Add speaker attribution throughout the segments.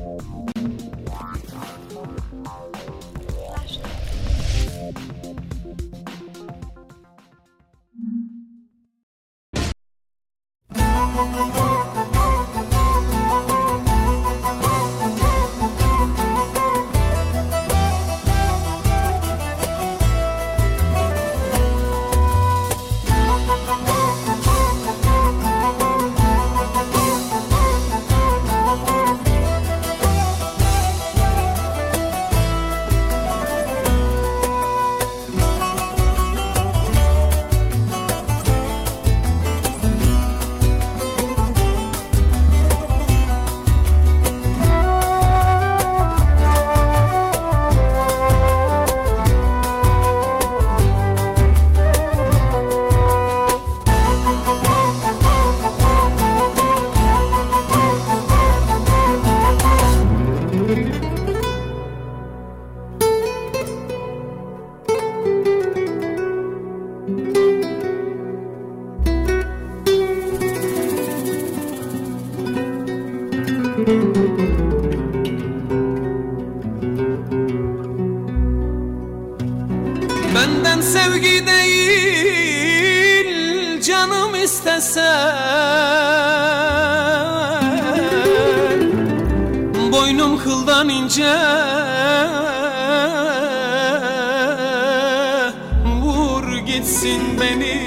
Speaker 1: Benden sevgi değil canım istesen, boynum kıldan ince, vur gitsin beni,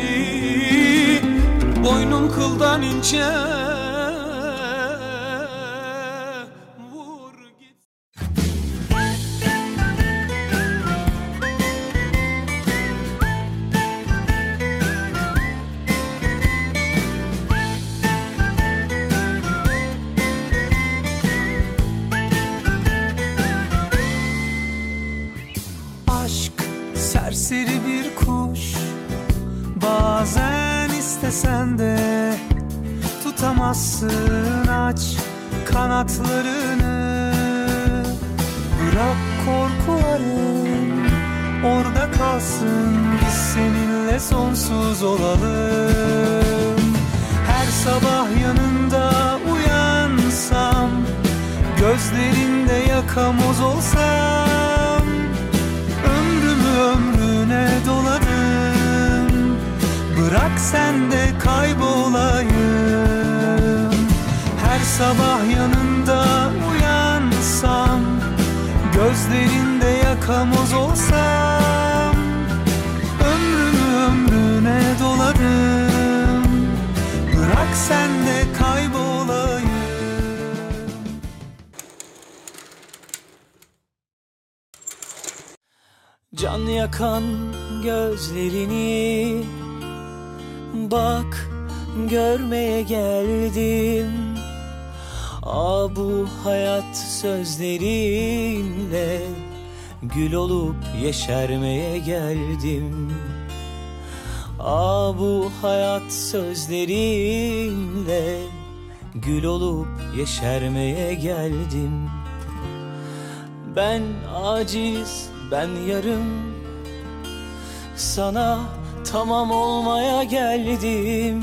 Speaker 1: boynum kıldan ince.
Speaker 2: Serseri bir kuş, bazen istesen de tutamazsın, aç kanatlarını. Bırak korkuların orada kalsın, biz seninle sonsuz olalım. Her sabah yanında uyansam, gözlerinde yakamoz olsam, ömrüne doladım, bırak sen de kaybolayım. Her sabah yanında uyansam, gözlerinde yakamoz olsam, ömrüne doladım, bırak sen de kaybolayım.
Speaker 3: Can yakan gözlerini bak görmeye geldim. Bu hayat sözlerinle gül olup yeşermeye geldim. Bu hayat sözlerinle gül olup yeşermeye geldim. Ben aciz, ben yarım, sana tamam olmaya geldim.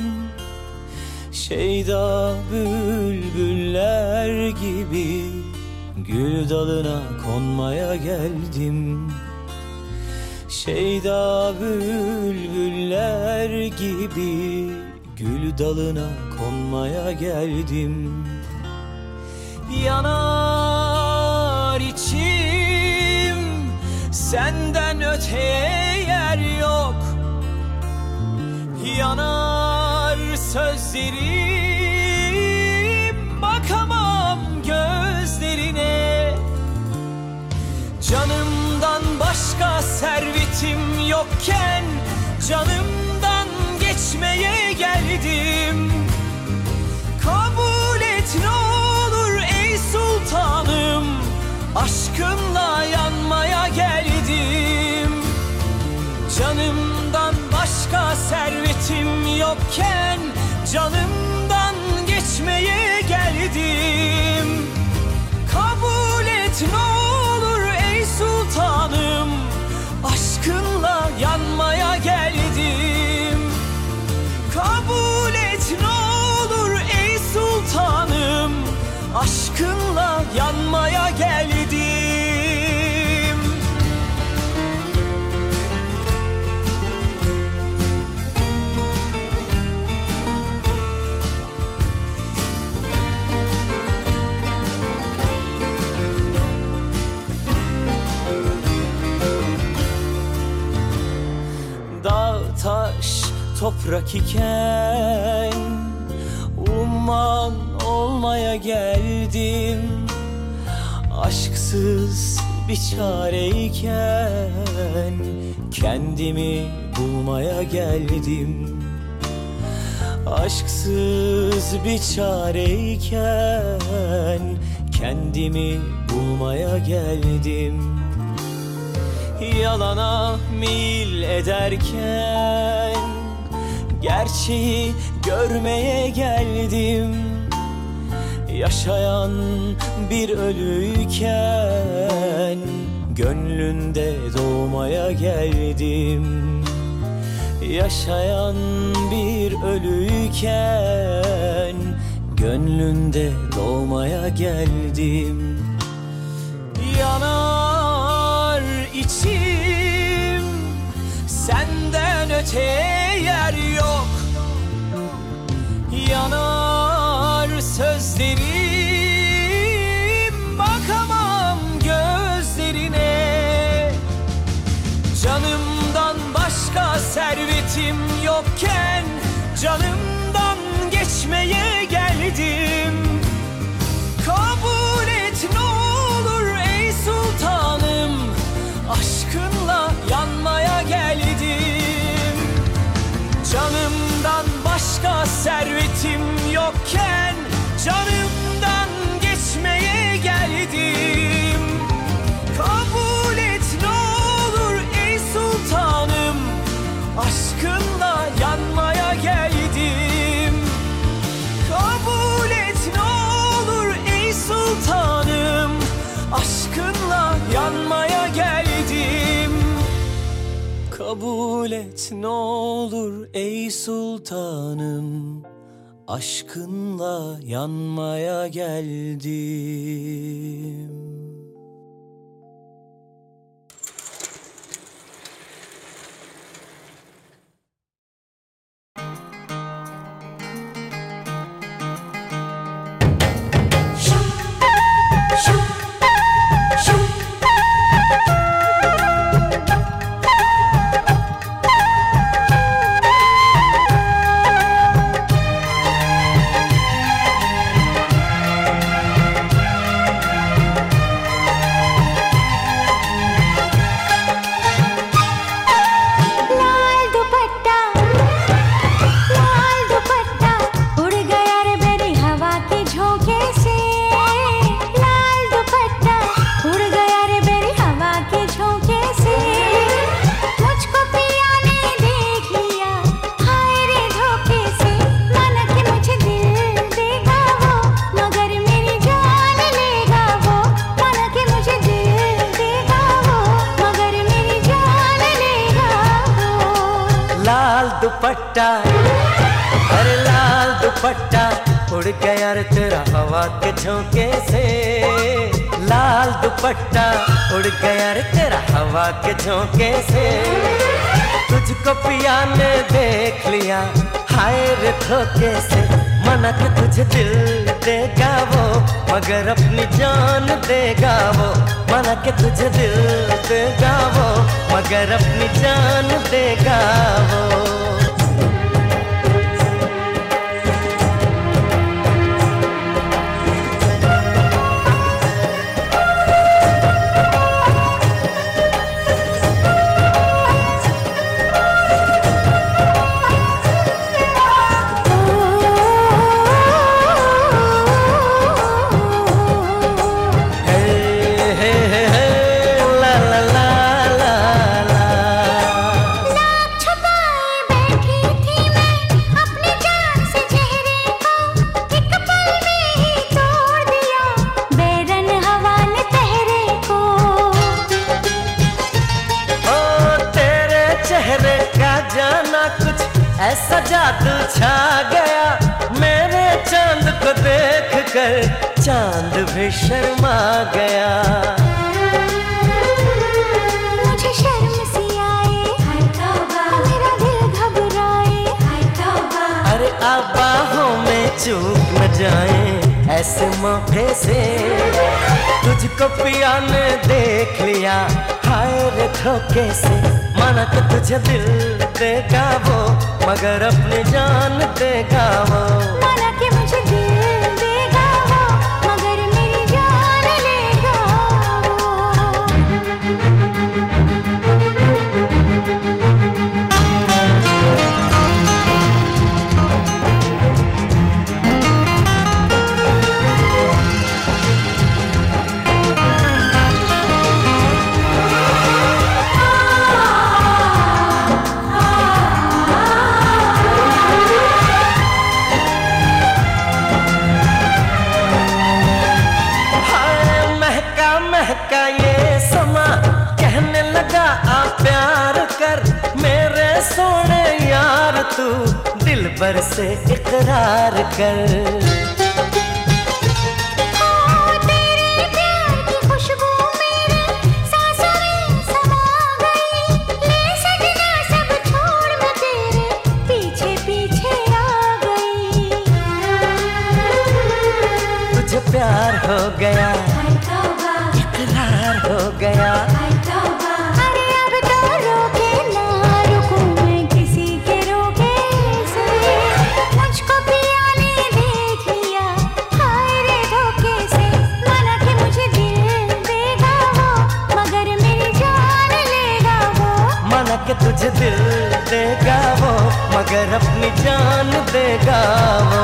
Speaker 3: Şeyda bülbüller gibi gül dalına konmaya geldim. Şeyda bülbüller gibi gül dalına konmaya geldim. Yanar içim, senden öteye yer yok. Yanar sözlerim, bakamam gözlerine. Canımdan başka servetim yokken, canımdan geçmeye geldim. Kabul et ne olur ey sultanım, aşkınla yanmaya geldim. Canımdan başka servetim yokken, canımdan geçmeye geldim. Kabul et ne olur ey sultanım, aşkınla yanmaya geldim. Kabul et ne olur ey sultanım, aşkınla yanmaya toprak iken umman olmaya geldim. Aşksız bir çareyken kendimi bulmaya geldim. Aşksız bir çareyken kendimi bulmaya geldim. Yalana meyil ederken gerçeği görmeye geldim. Yaşayan bir ölüyken gönlünde doğmaya geldim. Yaşayan bir ölüyken gönlünde doğmaya geldim. Yanar içim, senden öteye yer yok. Yanar sözlerim, bakamam gözlerine. Canımdan başka servetim yokken canımdan geçmeye geldim. Kabul et ne olur ey sultanım, aşkınla yanmaya geldim. Canımdan başka servetim yokken canımdan geçmeye geldim. Kabul et ne olur ey sultanım, aşkınla yanmaya geldim. Kabul et ne olur ey sultanım, aşkınla yanmaya geldim. Kabul et ne olur ey sultanım, aşkınla yanmaya geldim. दुपट्टा, अरे लाल दुपट्टा उड़ गया रे तेरा हवा के झोंके से। लाल दुपट्टा उड़ गया रे तेरा हवा के झोंके से। तुझको पिया ने देख लिया हाय रे धोखे से। मना के तुझे दिल देगा वो मगर अपनी जान देगा वो। मना के तुझे दिल देगा वो मगर अपनी जान देगा वो। ऐसा जादू छा गया मेरे चांद को देख कर चांद भी शर्मा गया।
Speaker 4: मुझे शर्म सी आए मेरा दिल घबराए।
Speaker 3: अरे आप बाहों में चूक न जाए ऐसे मौके से। तुझको पिया ने देख लिया हाय रे धोखे से। माना कि तुझे दिल देगा वो मगर अपनी जान देगा वो।
Speaker 4: माना कि मुझे दिल देगा वो, मगर मेरी जान लेगा
Speaker 3: का ये समा कहने लगा आ प्यार कर मेरे सोने यार, तू दिल भर से इकरार कर। प्यार हो गया, इकरार हो गया।
Speaker 4: अरे अब तो रोके ना रुकूं मैं किसी के रोके से, मुझको पिया ने देख लिया हाय रे धोखे से। माना कि मुझे दिल देगा वो, मगर मेरी जान लेगा वो।
Speaker 3: माना कि तुझे दिल देगा वो, मगर अपनी जान देगा वो।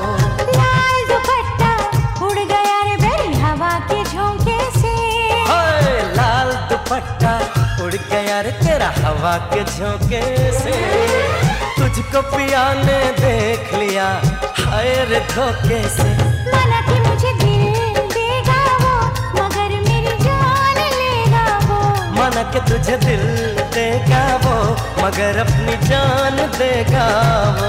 Speaker 3: दुपट्टा उड़ गया रे तेरा हवा के झोंके से, तुझको पिया ने देख लिया हाय रे धोखे से।
Speaker 4: माना कि मुझे दिल देगा वो, मगर मेरी जान लेगा वो।
Speaker 3: माना कि तुझे दिल देगा वो, मगर अपनी जान देगा वो।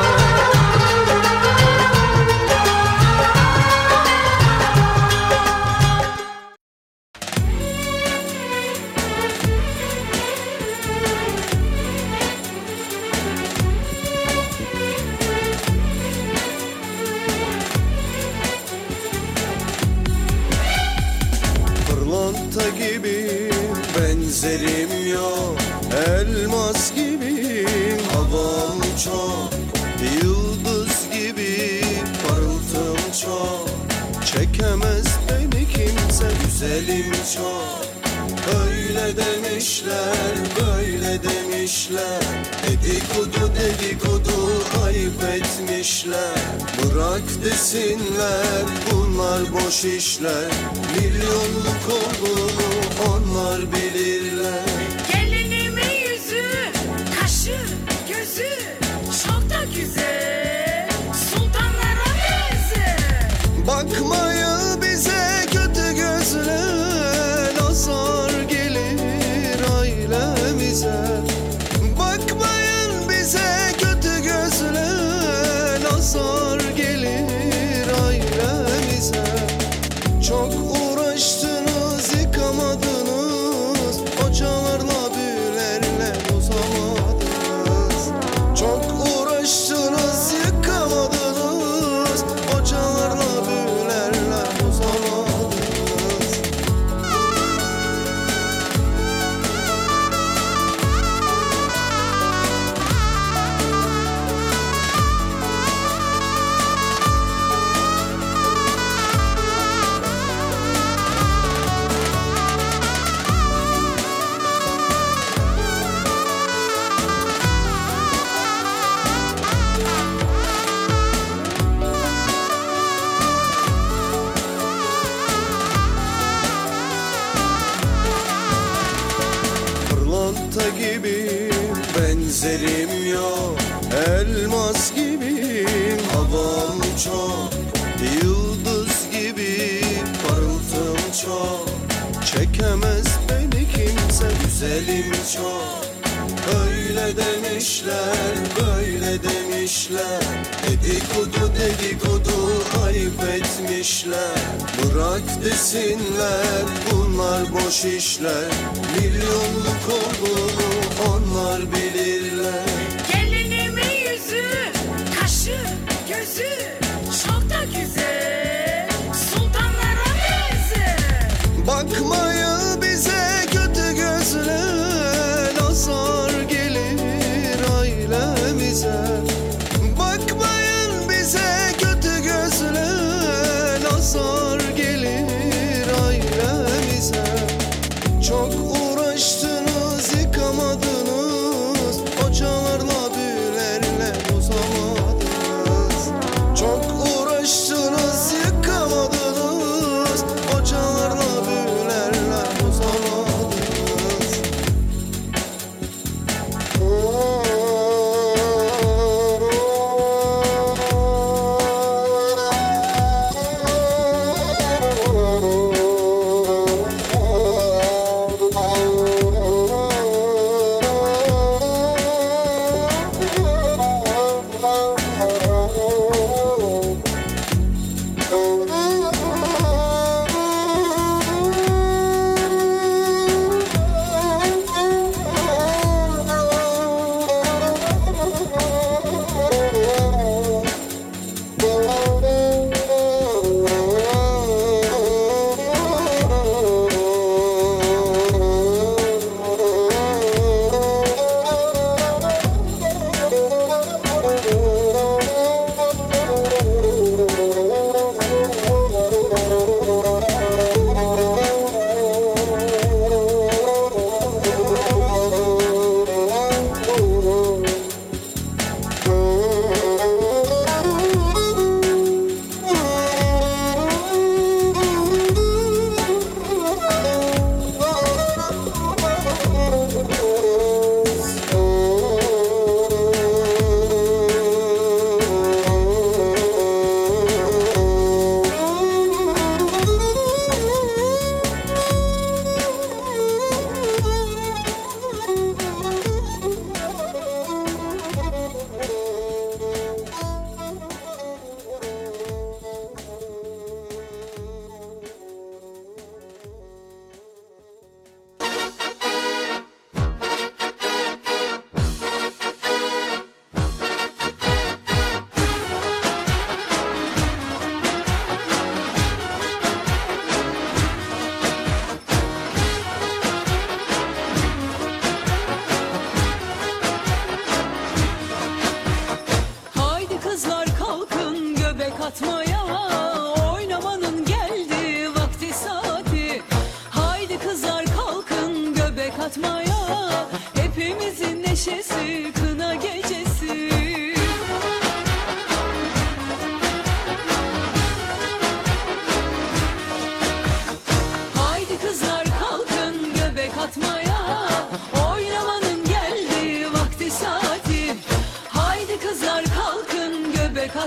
Speaker 5: Pırlanta gibiyim, benzerim yok. Elmas gibiyim, havam çok. Yıldız gibi parıltım çok. Çekemez beni kimse, güzelim çok. Öyle demişler, böyle demişler. Dedikodu dedikodu ayıp etmişler. Bırak desinler, bunlar boş işler. Milyonluk olduğunu onlar bilirler.
Speaker 6: Gelinimin yüzü, kaşı, gözü çok da güzel, sultanlara benzer.
Speaker 5: Bakmayın bize kötü gözle, nazar gelir ailemize. Bakmayın bize kötü gözle, nazar gelir ailemize. Çok uğraştınız yıkamadınız, hocalarla büyülerle bozamadınız. Çok uğraştınız yıkamadınız, hocalarla büyülerle bozamadınız. Pırlanta gibiyim, benzerim yok. Elmas gibiyim, havam çok. Yıldız gibi parıltım çok. Çekemez beni kimse, güzelim çok. Öyle demişler, böyle demişler. Dedikodu dedikodu ayıp etmişler. Bırak desinler, bunlar boş işler. Milyonluk olduğunu onlar bilirler.
Speaker 6: Gelinimin yüzü, kaşı, gözü çok da güzel, sultanlara benzer.
Speaker 5: Bakmayın bize kötü gözle, nazar gelir ailemize.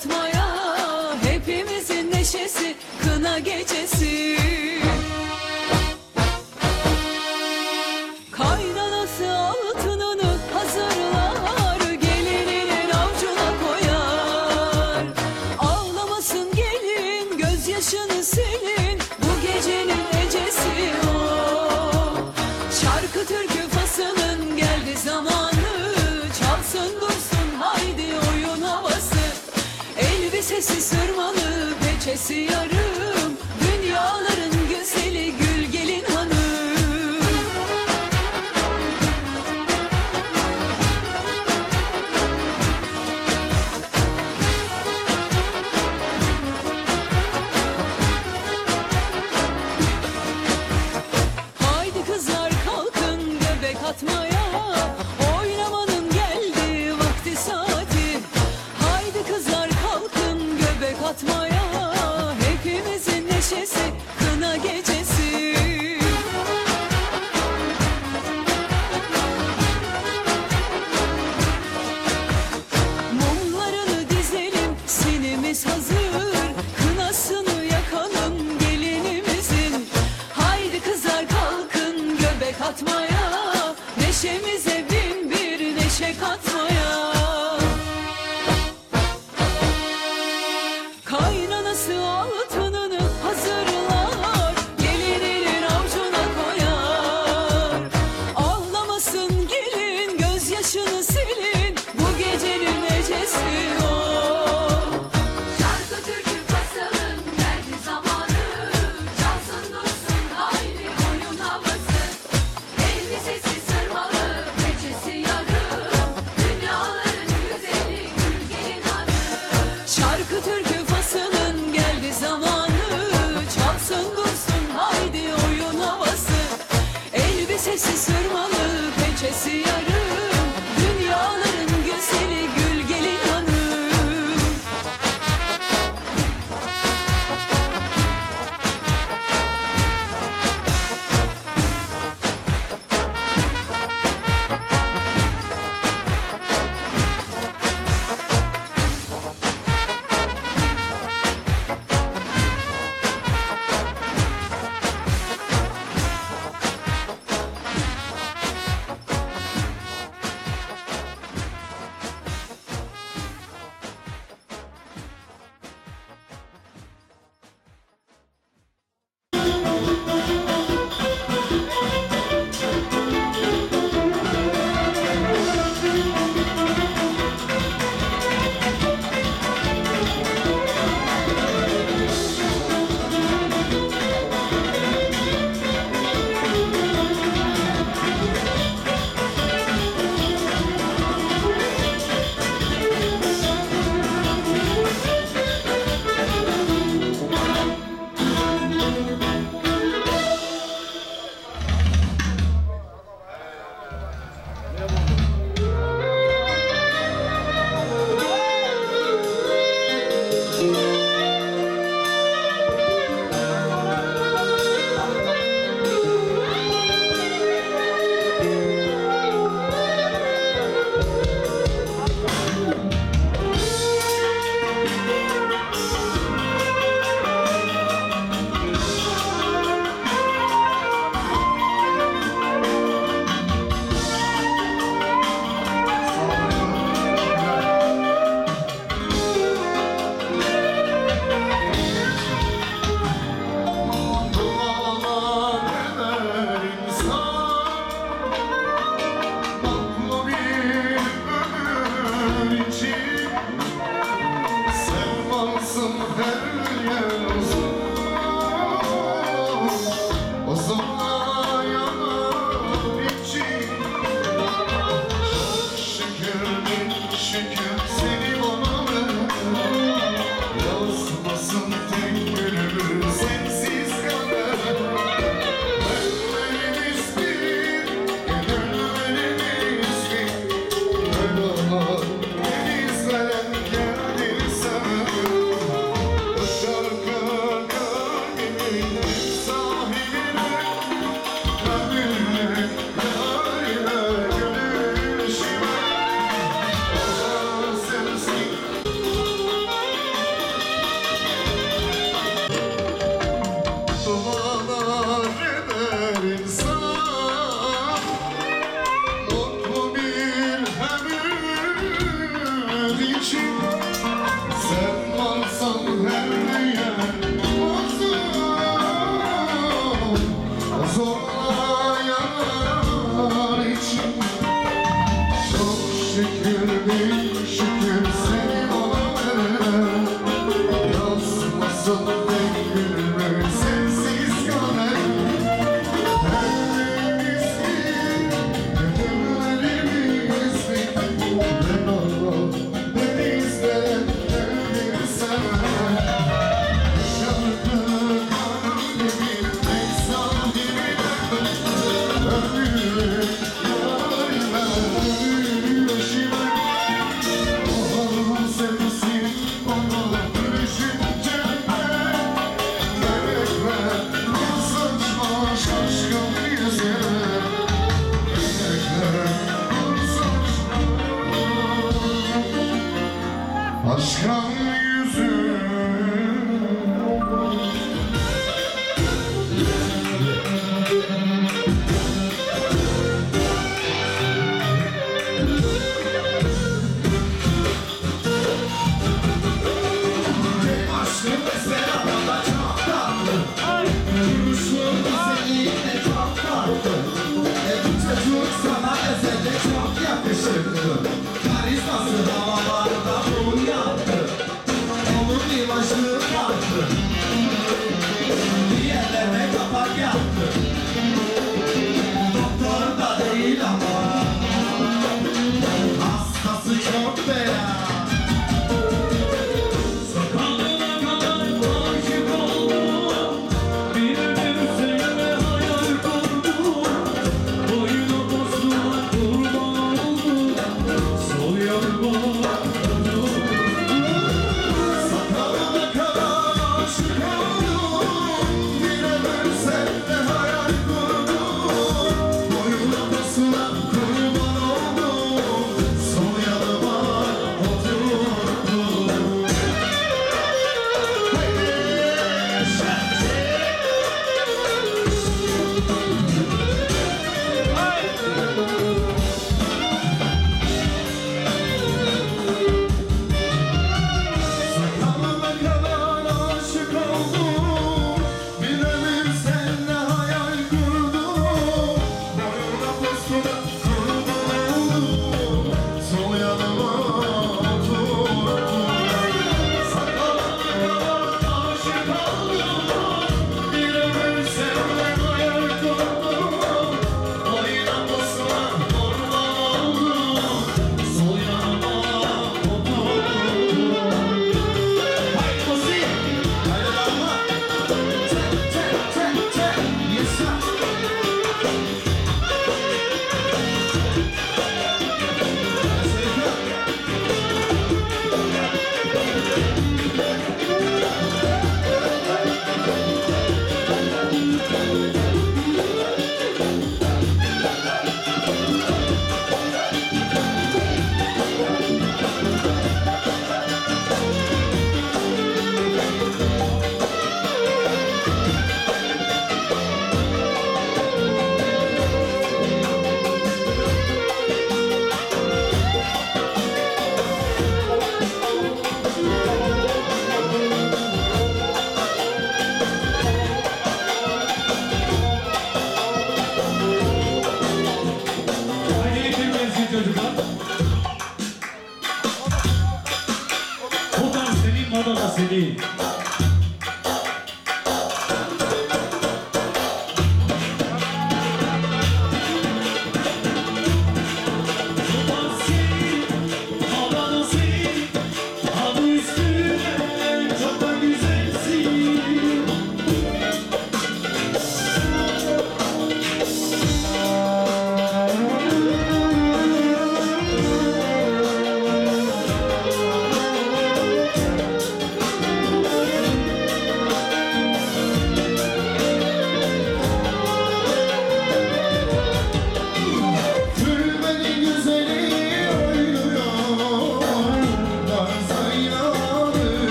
Speaker 6: atmaya, hepimizin neşesi kına gecesi. Kaynanası altınını hazırlar, gelininin avcuna koyar. Ağlamasın gelin, gözyaşını silin, bu gecenin ecesi o. Şarkı türkü fasının geldi zamanı, çalsın dursun haydi oyun havası. Elbisesi sırmalı, peçesi yarım, dünyaların güzeli gül gelin hanım. Haydi kızlar kalkın göbek atmaya, oynamanın geldi vakti saati. Haydi kızlar kalkın göbek atmaya, hepimizin neşesi kına gecesi. Mumlarını dizelim, sinimiz hazır, kınasını yakalım gelinimizin. Haydi kızlar kalkın göbek atmaya, neşemize bin bir neşe katmaya. Kaynanası altınını hazırlar, gelininin avcuna koyar. Ağlamasın gelin, gözyaşını silin, bu gecenin ecesi o. Şarkı türkü fasalın geldi zamanı, çalsın dursun haydi oyun havası.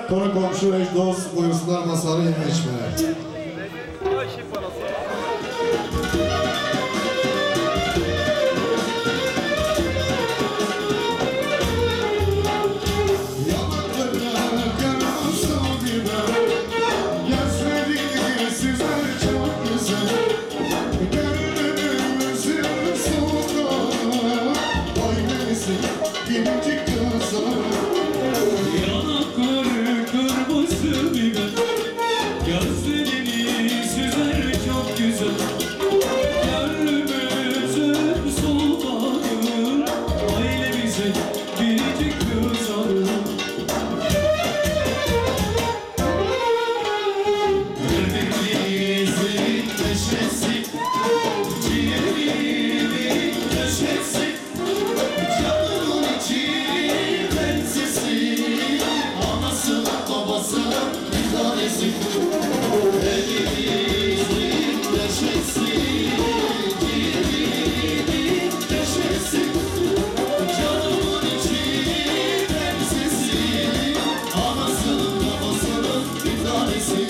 Speaker 7: Konu komşu eş dost buyursunlar masalı yeme içmeye.
Speaker 2: Yanakları kırmızı biber, gözlerini süzer çok güzel. Gönlümüzün sultanı, ailemize biricik kızarı. Kalbimizin neşesi, ciğerimin köşesi, canımın içi prensesi, anasının babasının bir tanesi. Elimizin neşesi, ciğerimin köşesi, canımın içi prensesi, anasının babasının bir tanesi.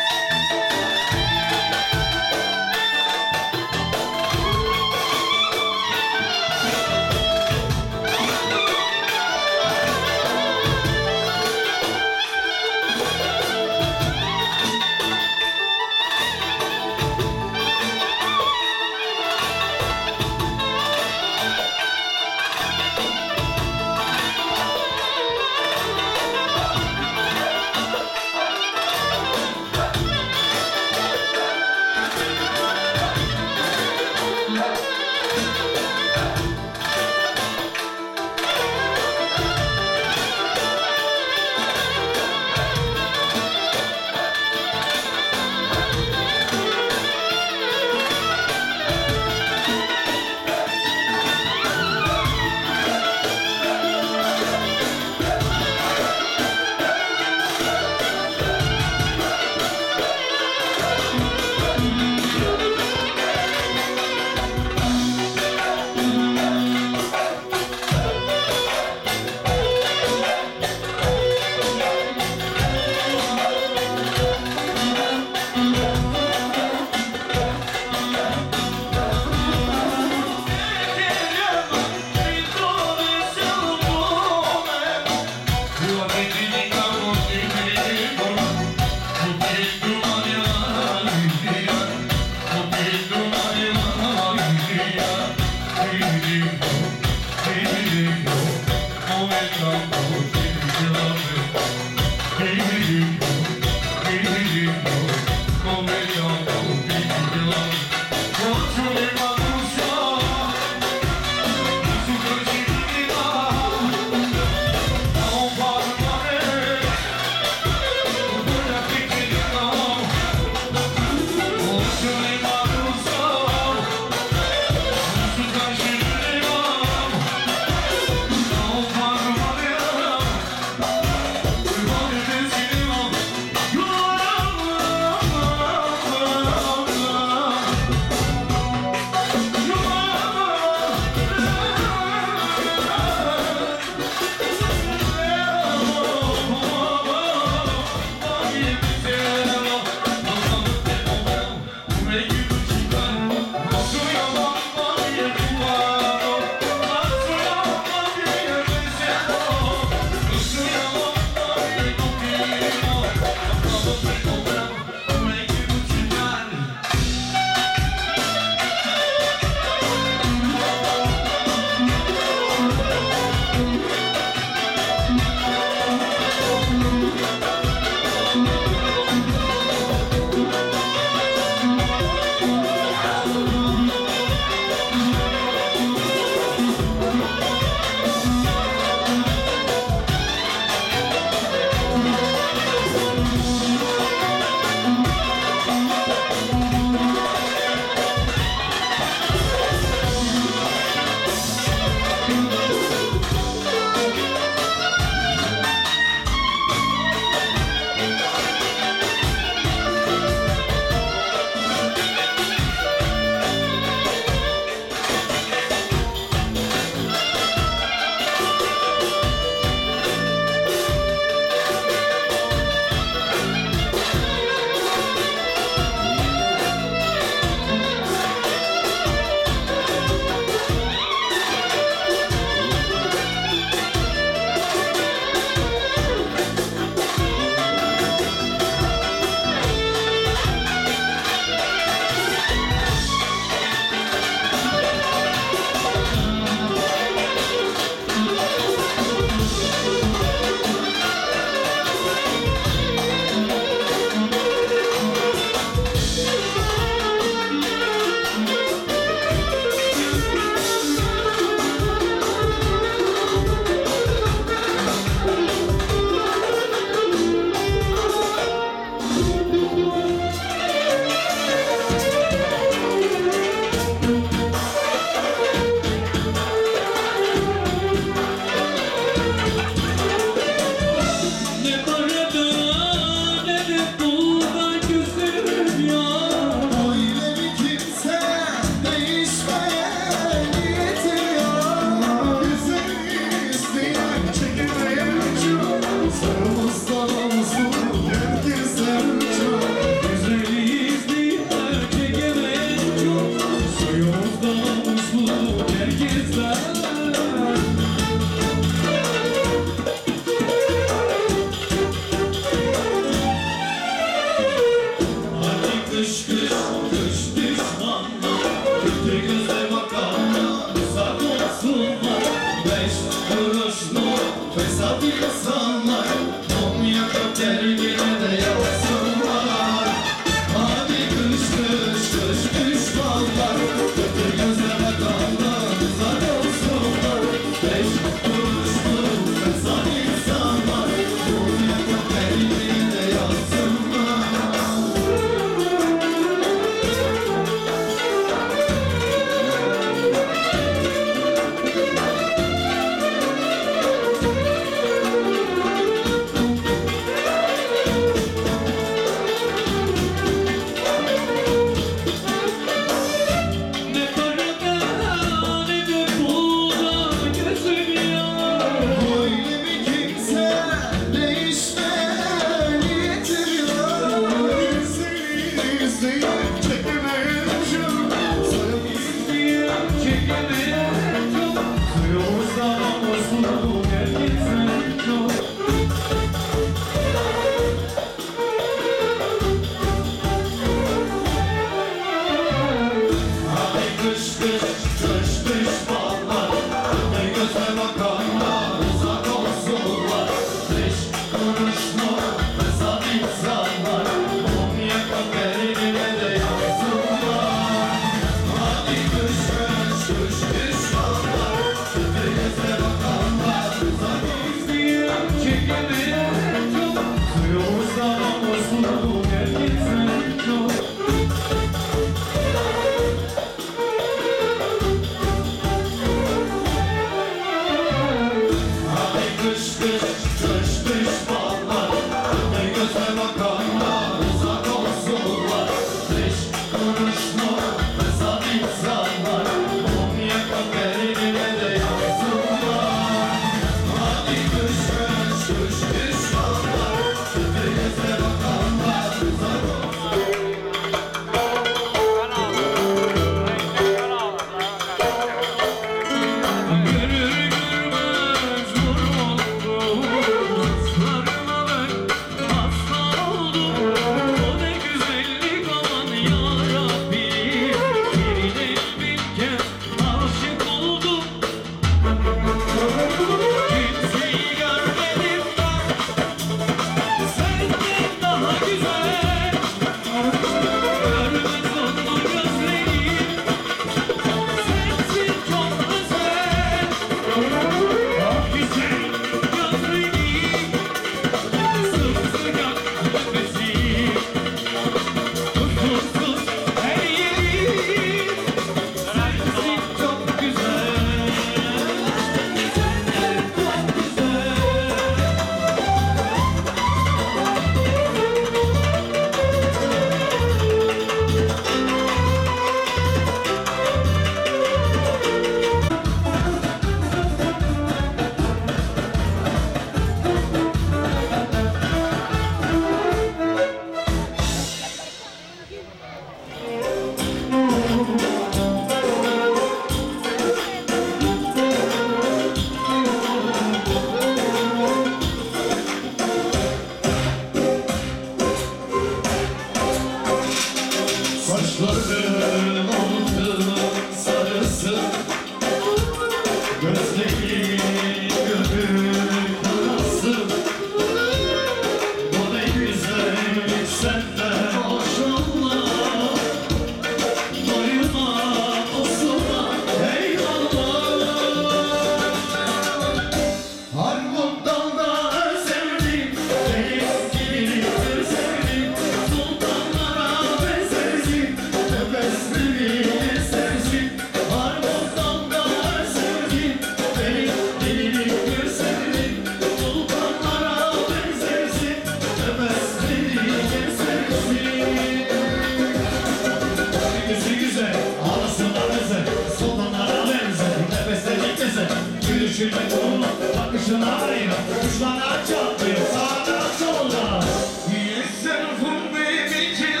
Speaker 2: Gülüşüne vurma, bakışına ayna. Düşmanlar çatlıyor sağda solda. Yourself will make me chill.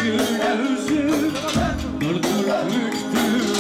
Speaker 2: gözüm dört dörtlüktür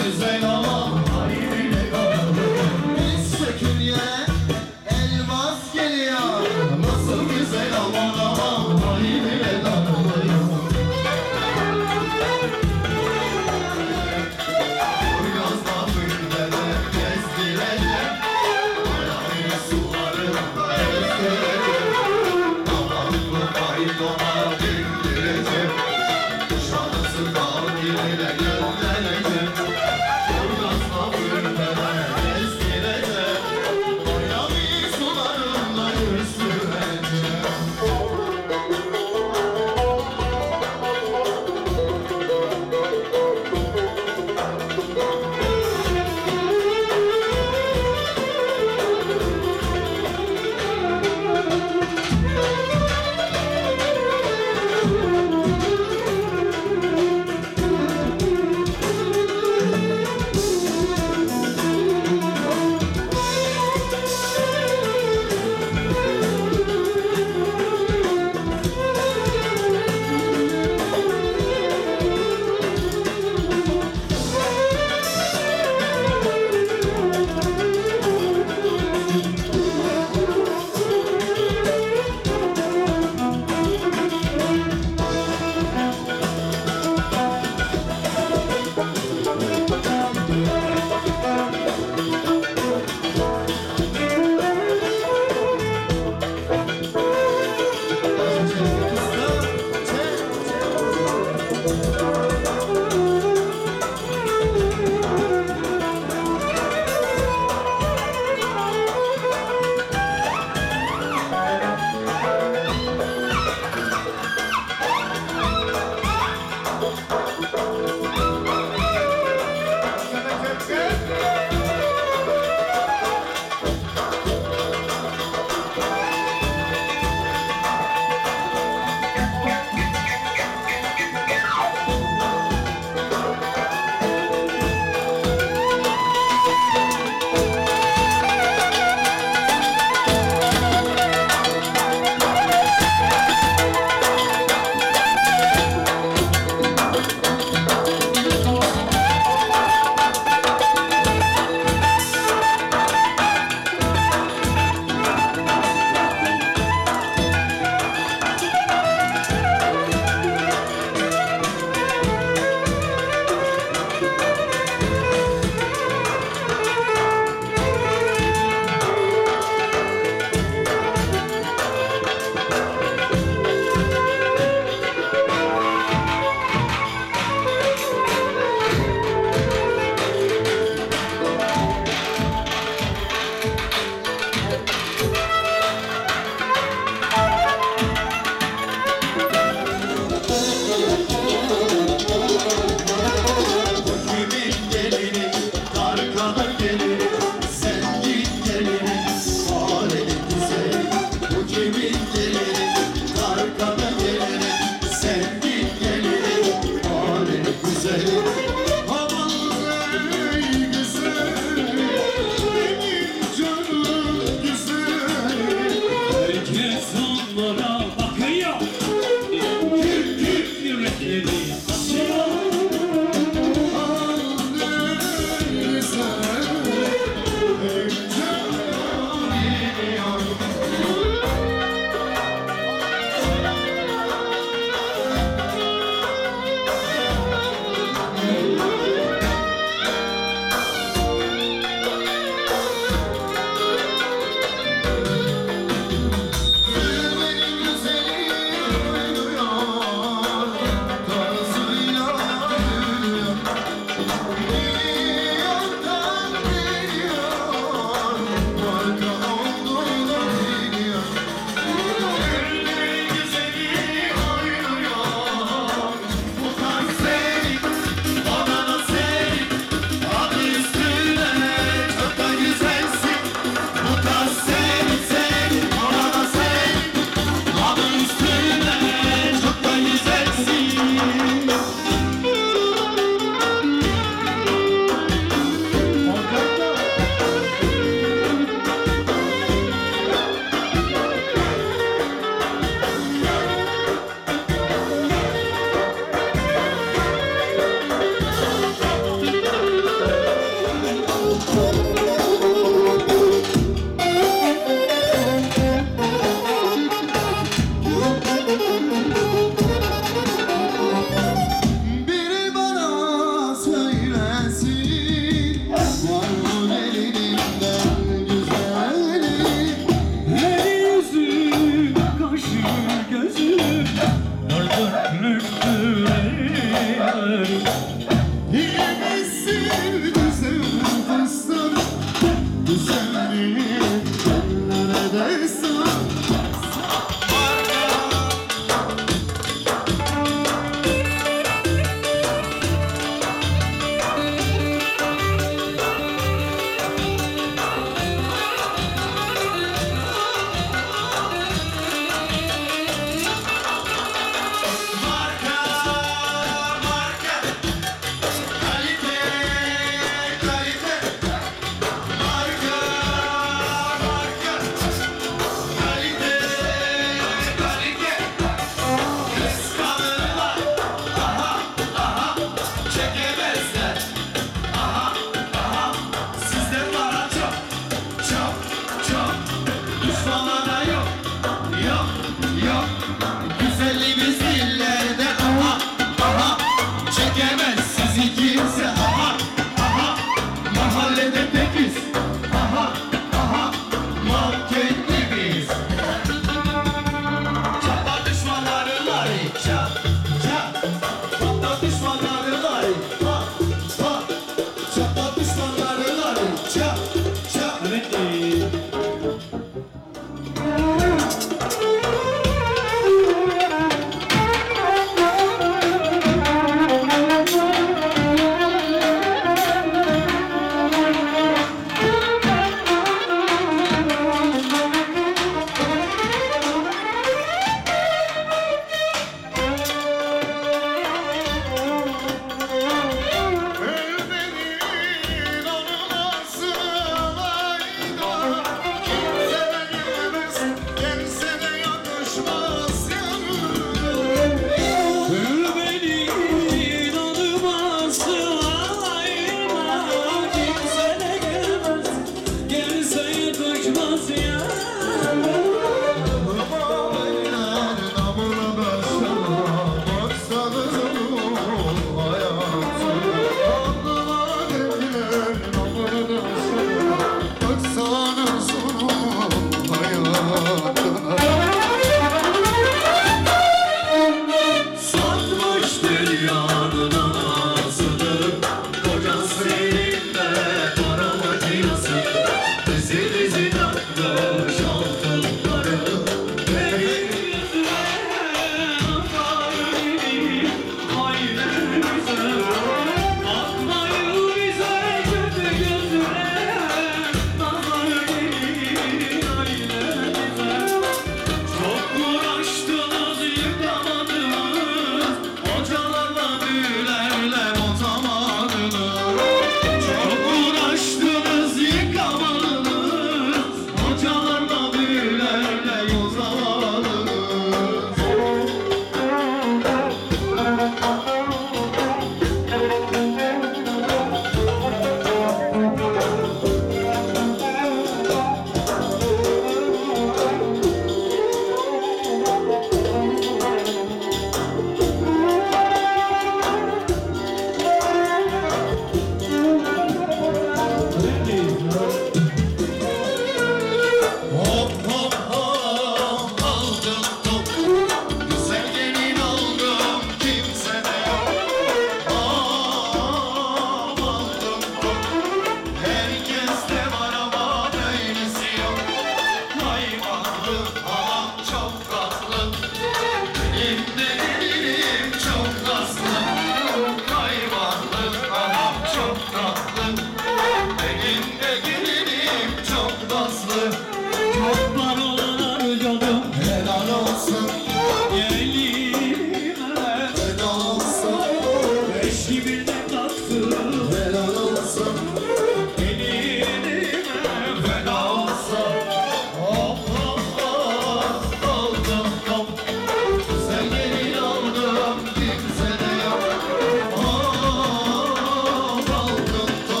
Speaker 2: Elinde gelinim çok nazlı. Çok paralar ödedim. Helal olsun. Gelinime helal olsun. Eşimin taktı. Helal olsun. Gelinime helal olsun. Hop hop hop. Oldum hop. Sen gelin oldum. Kimsene yok. Hop oldum hop.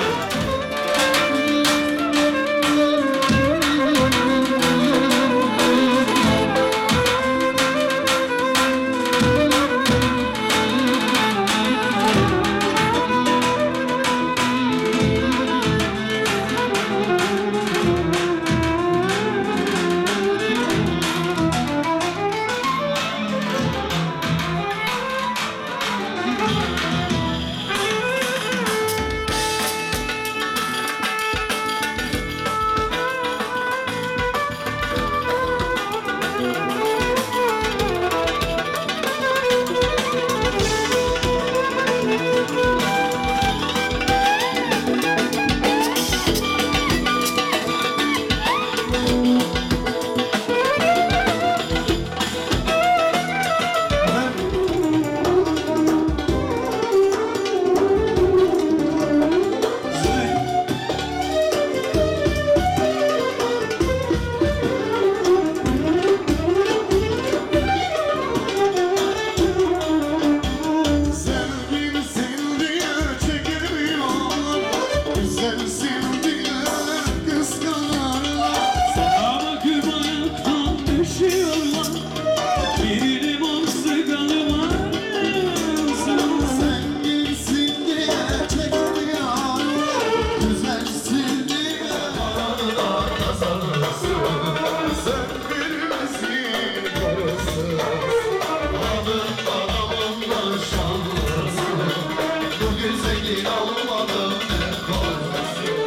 Speaker 2: Sevgilisin diye çekilmiyor, güzelsin diye kıskanırlar. Sana bakıp ayaktan düşüyorlar, bir limon sıkalım ağzına. Sevgilisin diye çekilmiyor, güzelsin diye bağırlar sanırsın. Sen bilmesin karısı, adın bana bundan şanlısın. Bu güzelliğin olmadı ne korkusun.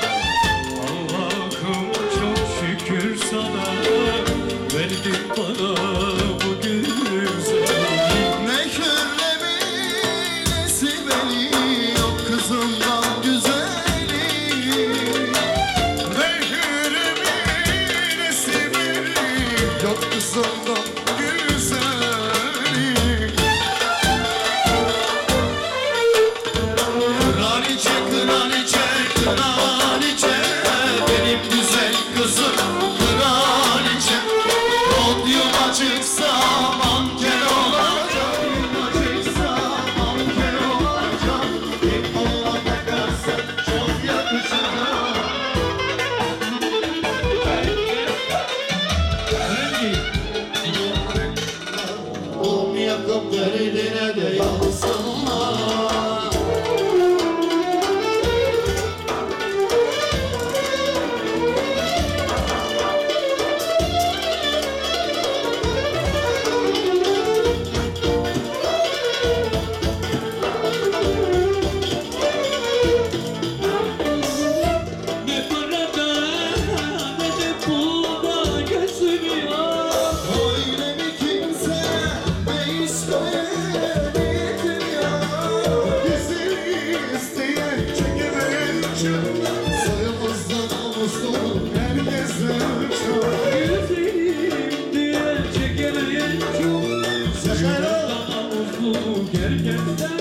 Speaker 2: Allah'ım çok şükür sana, verdin bana bu güzel. Ne körlemi ne sibeli yok kızımdan güzeli. Ne körlemi ne sibeli yok kızımdan güzeli. Kraliçe, kraliçe, kraliçe, benim güzel kızım kraliçe. Podyuma çıksa manken olacak, podyuma çıksa manken olacak. Bir kolla takarsa çok yakışacak. Yakıp derdine de yansınlar. Ne parada ne de pulda gözüm yok. Öyle mi kimse ne isteyenidir ya. Güzeli isteyen çekemeyen çok. Soyumuzdan namuslu herkesten çok. Güzelim diye çekemeyen çok. Soyumuzdan namuslu herkesten.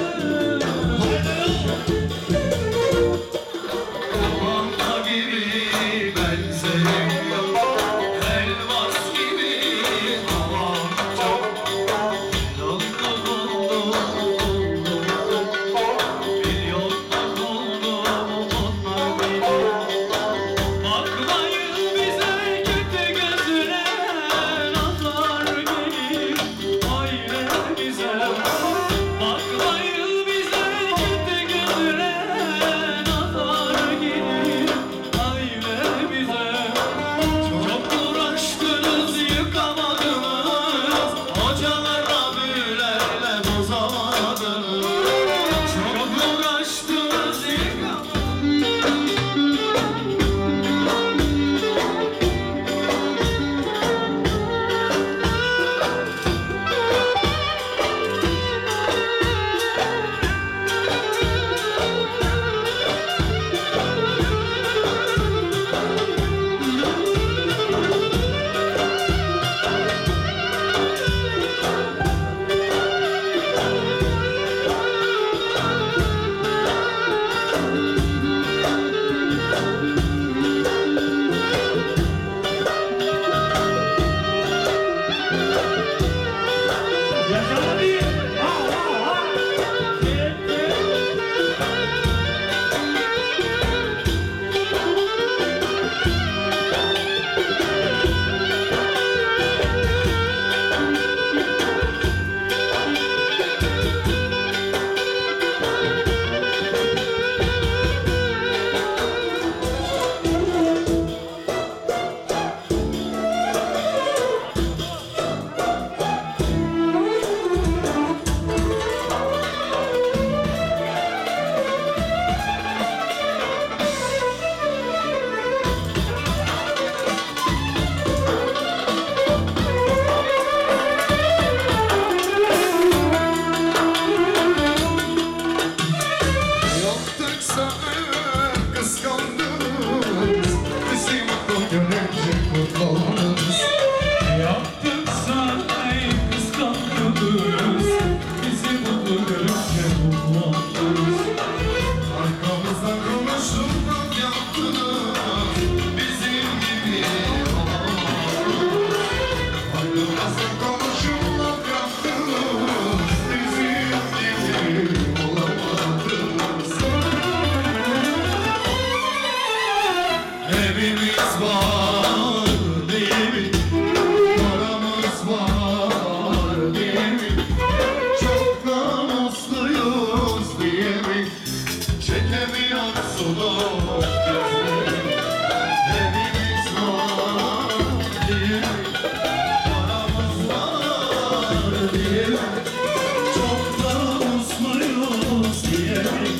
Speaker 2: Lavanta gibi benzerim yok, elmas gibi havam çok. Bir yoldan oldum onlar sanıp kıskandınız. Bizi mutlu görünce mutlu oldunuz.
Speaker 8: Yaptık sanmayı kıskandınız. Bizi mutlu görünce mutlu oldunuz.
Speaker 2: Arkamızdan konuşup laf yaptınız. Bizim gibi olamadınız. Arkamızdan konuşup laf yaptınız. Bizim gibi olamadınız. Evimiz var değil mi? Paramız var değil mi? Çok namusluyuz diye mi? Çekemiyorsunuz gözleri. Evimiz var diye mi? Paramız var diye mi? Çok namusluyuz diye mi?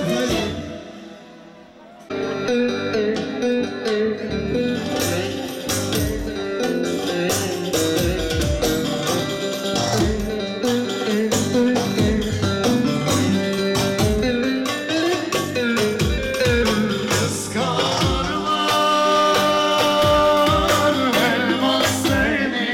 Speaker 2: Kıskanırlar elmas seni,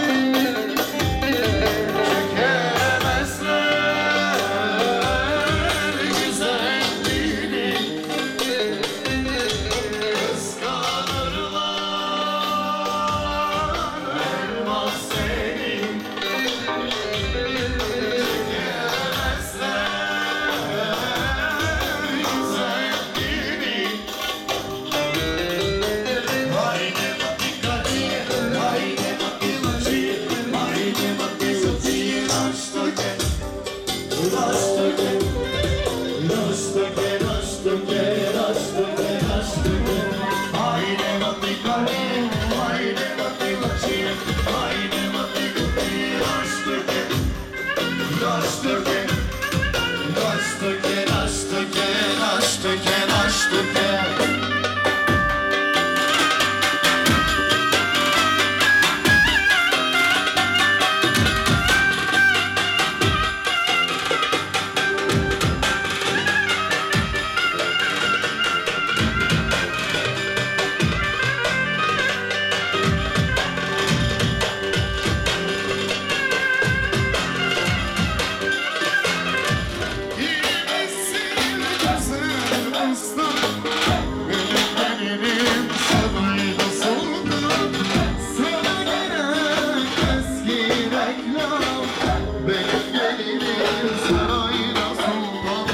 Speaker 2: çekemezler güzelliğini. Kıskanırlar elmas seni, çekemezler güzelliğini. Haydi bak dikkatli, haydi bak yılacı, haydi bak yılacı, raştake, raştake, raştake, raştake, raştake, raştake. Haydi bak dikkatli, haydi bak yılacı, haydi bak yılacı, raştake, raştake, raştake, raştake, raştake, raştake. Girmesin gözüm ıslan, benim sarayda soldan. Sana gerek eski reklam, benim gelinim sarayda soldan.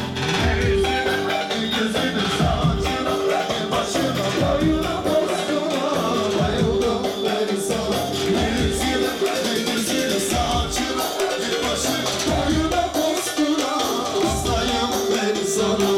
Speaker 2: Yüzünü saçına, başına boyuna bozduğuna bayıldım ben sana. Yüzünü saçına, başına boyuna bozduğuna hastayım ben sana.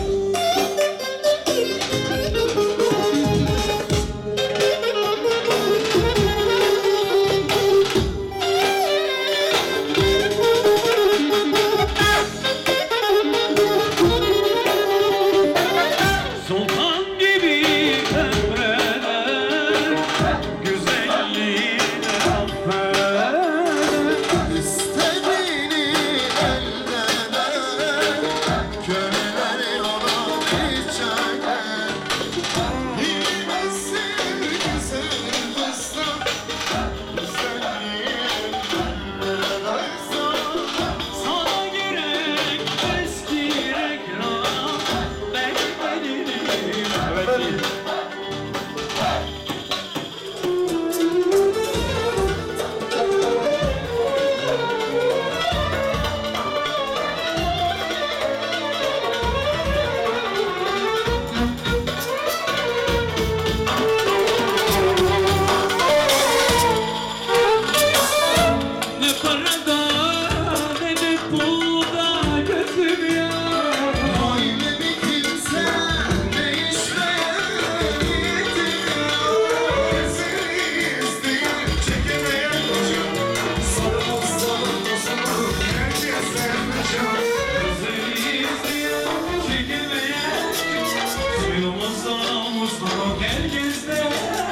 Speaker 8: Sultan gibi emreder, güzelliğine affeder.
Speaker 2: İstediğini elde eder, köleleri ona içer. Girmesin güzel fıstık, güzelliğin neredeyse.
Speaker 8: Sana gerek eski reklam, ben gelirim. Evet. Ne parada ne de pulda gözüm ya.
Speaker 2: Öyle bir kimse değişmeyen yetmiyor. Seni isteyen çekemeyen hocam, sarılıp sarılıp sarılıp herkesten hocam.
Speaker 8: Gözleriyiz diye çekemeyen, suyumuzdan musluluk herkeste.